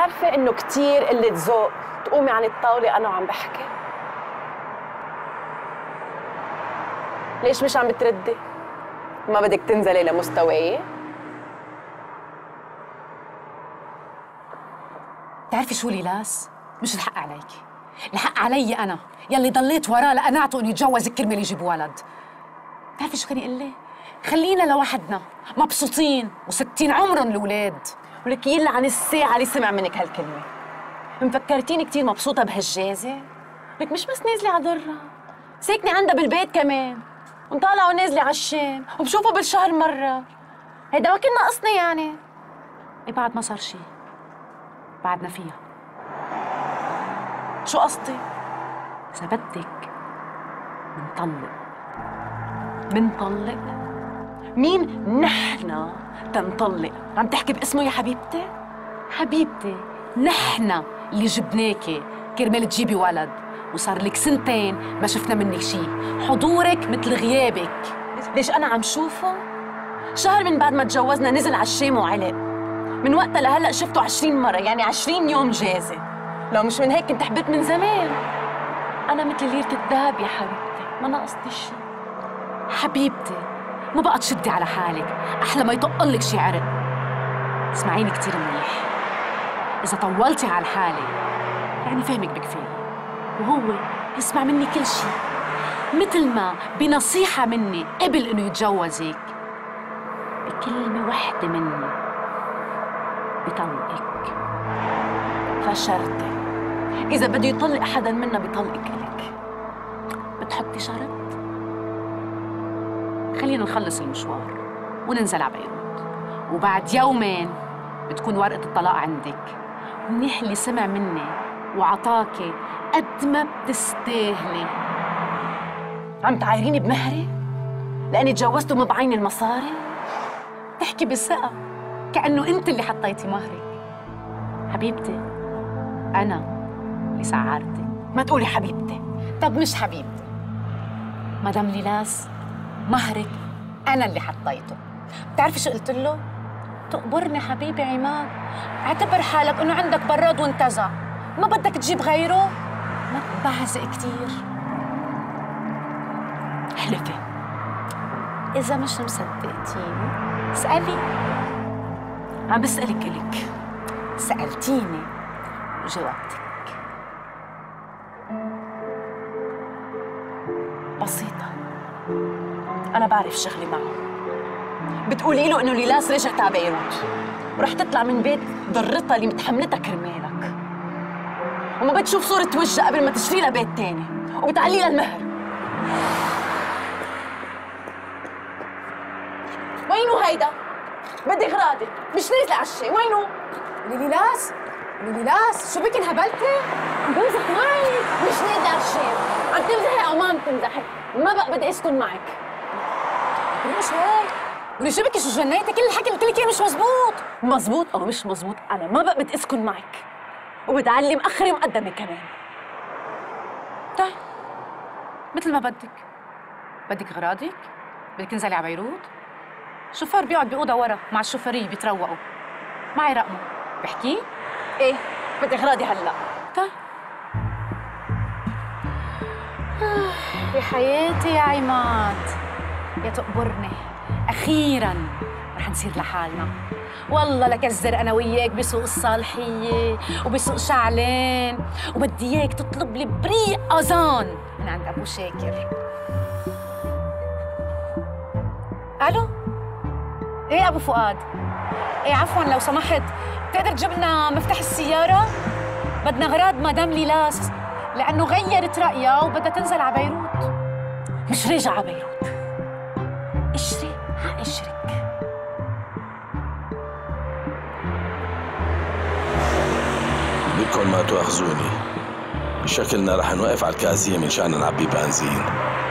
عارفة إنه كتير قلة ذوق تقومي عن الطاولة أنا وعم بحكي؟ ليش مش عم بتردي؟ ما بدك تنزلي لمستواي؟ بتعرفي شو ليلاس؟ مش الحق عليكي، الحق علي أنا يلي ضليت وراه لقنعته إنه يتجوزك كرمال يجيب ولد. بتعرفي شو كان يقول لي؟ خلينا لوحدنا مبسوطين وستين عمرهم الأولاد. ولك يلا عن الساعة اللي سمع منك هالكلمة. مفكرتيني كتير مبسوطة بهالجازة؟ لك مش بس نازلة على ضرة، ساكنة عندها بالبيت كمان، ونطالعة ونازلة على الشام، وبشوفه بالشهر مرة. هيدا ما كان ناقصني يعني. إيه بعد ما صار شي، بعدنا فيها. شو قصدي؟ إذا بدك منطلق. منطلق؟ مين نحنا تنطلق؟ عم تحكي باسمه يا حبيبتي؟ حبيبتي نحنا اللي جبناكي كرمال تجيبي ولد، وصار لك سنتين ما شفنا منك شي، حضورك مثل غيابك. ليش أنا عم شوفه؟ شهر من بعد ما تجوزنا نزل على الشام وعلق، من وقتها لهلا شفته 20 مرة، يعني 20 يوم جازة. لو مش من هيك كنت حبيت من زمان. أنا مثل ليرة الذهب يا حبيبتي، ما ناقصني شي. حبيبتي ما بقى تشدي على حالك، أحلى ما يطقلك شي عرق. اسمعيني كتير منيح، إذا طولتي على حالي يعني فهمك بكفاية، وهو يسمع مني كل شي، مثل ما بنصيحة مني قبل إنه يتجوزك بكلمة وحدة مني بطلقك. فشرتي، إذا بده يطلق حدا منا بيطلقك إلك. بتحطي شرط؟ خلينا نخلص المشوار وننزل على بيروت، وبعد يومين بتكون ورقة الطلاق عندك. منيح اللي سمع مني وعطاكي قد ما بتستاهلي. عم تعايريني بمهري؟ لأني تجوزته ما بعين المصاري؟ تحكي بثقة كأنه أنت اللي حطيتي مهرك. حبيبتي أنا اللي سعرتك. ما تقولي حبيبتي. طب مش حبيبتي، مدام ليلاس مهرك أنا اللي حطيته. بتعرفي شو قلت له؟ تقبرني حبيبي عماد، اعتبر حالك إنه عندك براد وانتزع، ما بدك تجيب غيره، ما تبعزق كتير. حلفي. إذا مش مصدقتيني اسألي. عم بسألك إلك. سألتيني وجاوبتك. بسيطة، أنا بعرف شغلي معه. بتقولي له إنه ليلاس رجعت على بيروت ورح تطلع من بيت ضرتها اللي متحملتها كرمالك، وما بتشوف صورة وجهها قبل ما تشتري لها بيت تاني، وبتعلي لها المهر. وينو هيدا؟ بدي غراضي، مش نازلة على الشي، وينو؟ ليلاس؟ ليلاس شو بك انهبلتي؟ عم بمزح معي، مش نازلة على الشي. عم تمزحي أو ما عم تمزحي؟ ما بقى بدي أسكن معك. ليش هيك؟ ولي شو بكي، شو جنيتي؟ كل الحكي اللي قلت لك اياه مش مزبوط. مزبوط أو مش مزبوط، أنا ما بقى بدي أسكن معك، وبتعلي مأخرة ومقدمة كمان. طيب مثل ما بدك. بدك غراضك؟ بدك تنزلي على بيروت؟ الشوفير بيقعد بأوضة ورا مع الشوفيرية بيتروقوا. معي رقمه، بحكيه؟ إيه، بدي غراضي هلا. طيب. يا حياتي يا عماد، يا تقبرني، أخيراً رح نصير لحالنا. والله لك الزر أنا وياك بسوق الصالحية وبسوق شعلين، وبدي إياك تطلب لي بريق أذان من عند أبو شاكر. ألو؟ إيه أبو فؤاد؟ إيه عفواً لو سمحت، بتقدر تجيب لنا مفتاح السيارة؟ بدنا غراض مدام ليلاس لأنه غيرت رأيها وبدها تنزل على بيروت. مش راجعة على بيروت. اشري حقشرك. بدكم ما تواخذوني، بشكلنا رح نوقف على الكازية من شان نعبي بنزين.